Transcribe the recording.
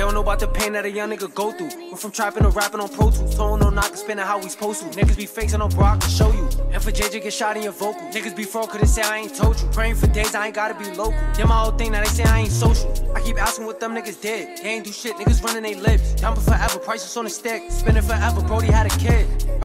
don't know about the pain that a young nigga go through. Went from trapping to rapping on Pro Tools. Told no knock and spinning how we supposed to. Niggas be fakes on bro, I can show you. And for JJ get shot in your vocal. Niggas be fraud, couldn't say I ain't told you. Praying for days, I ain't gotta be local. Did my whole thing, now they say I ain't social. I keep asking what them niggas did. They ain't do shit, niggas running they lips. Jumping forever, prices on the stick. Spinning forever, Brody had a kid.